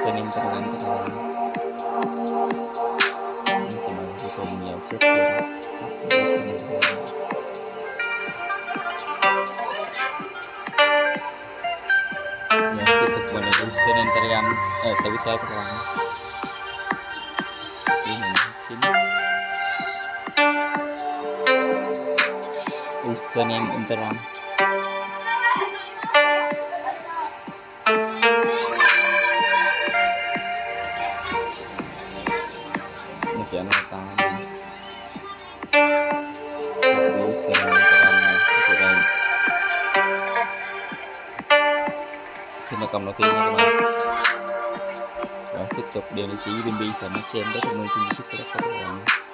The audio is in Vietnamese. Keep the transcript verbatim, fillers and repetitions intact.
username các bạn các bạn thì mình sẽ cùng nhau xếp username ya tiếp tục mình là username Telegram ở Twitter các bạn ini sini username Instagram một cái nó tăng username Instagram này cái này thì là cầm đầu tiên nha các bạn. Rồi tiếp tục điều lý trí bên bi sẽ nó xem đó thì mình xin chúc các bạn.